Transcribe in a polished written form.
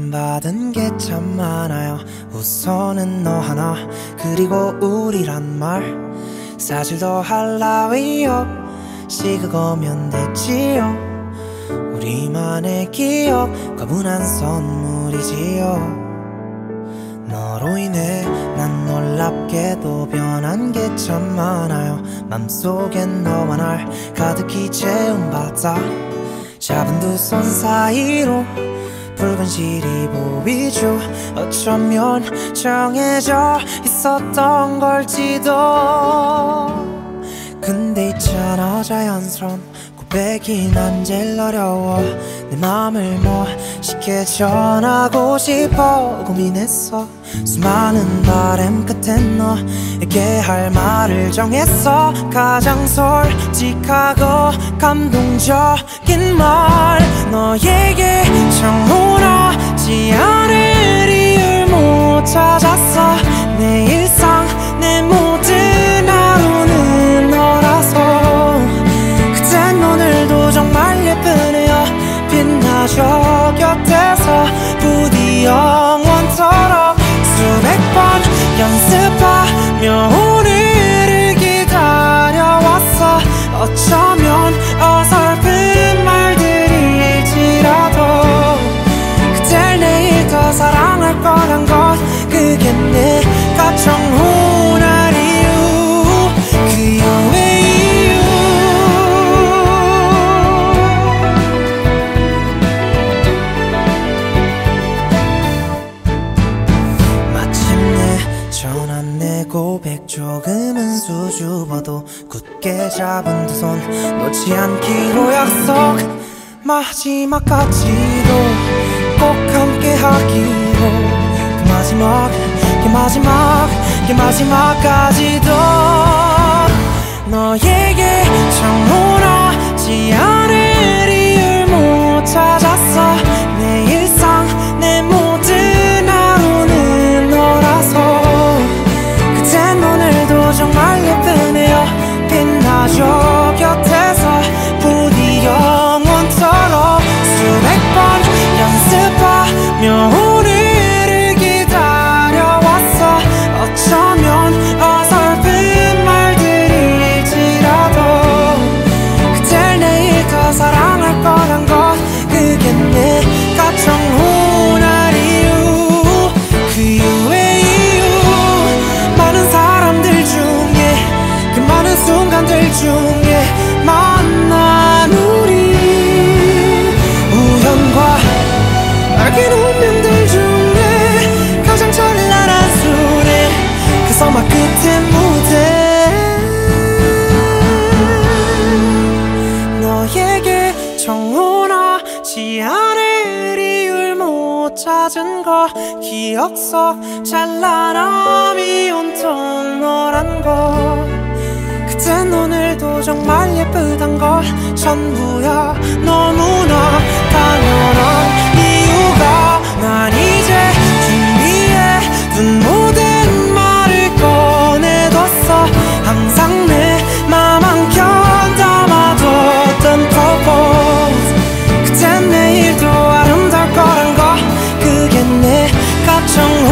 받은 게 참 많아요. 우선은 너 하나 그리고 우리란 말 사실 더 할 나위 없이 그거면 됐지요. 우리만의 기억 과분한 선물이지요. 너로 인해 난 놀랍게도 변한 게 참 많아요. 맘속엔 너와 날 가득히 채운 바다 잡은 두 손 사이로 붉은 실이 보이죠. 어쩌면 정해져 있었던 걸지도. 근데 있잖아 자연스러운 고백이 난 제일 어려워. 내 맘을 멋있게 전하고 싶어 고민했어. 수많은 바람 끝에 너에게 할 말을 정했어. 가장 솔직하고 감동적인 말 너에게 청혼하지 않을 이유를 못 찾았어. 내 일상 내 모든 하루는 너라서. 그땐 오늘도 정말 예쁘네요. 빛나죠 곁에서 부디 영원토록 수백 번 연습하며 오늘을 기다려왔어. 어쩌면 어설픈 말들일지라도 그댈 내일 더 사랑할 거란 것 그게 내가 청혼할 이유 그 이유의 이유. 마침내 전한 내 고백 조금은 수줍어도 굳게 잡은 두 손 놓지 않기로 약속. 마지막까지도 꼭 함께 하기로 그 마지막까지도 너에게 청혼하지 않을 이유를 못 찾았어. 내 일상 내 모든 하루는 너라서. 그땐 오늘도 정말 예쁘네요. 빛나죠 곁에서 부디 영원토록 수백 번 연습하며 오늘을 기다려왔어. 어쩌면 어설픈 말들일지라도 그댈 내일 더 사랑할 거란 것 그게 내가 청혼할 이유 그 이유의 이유. 많은 사람들 중에 그 많은 순간들 중에 만난 우리 우연과 알긴 운명들 중에 가장 찬란한 순회 그 서막 끝의 무대. 너에게 청혼하지 않을 이유를 못 찾은 거 기억 속 찬란함이 온통 너란 거. 그땐 오늘도 정말 예쁘단 걸 전부야. 너무나 당연한 이유가 난 이제 준비해둔 모든 말을 꺼내뒀어. 항상 내 맘 한켠 담아뒀던 purpose. 그땐 내일도 아름다울 거란 거 그게 내가 청혼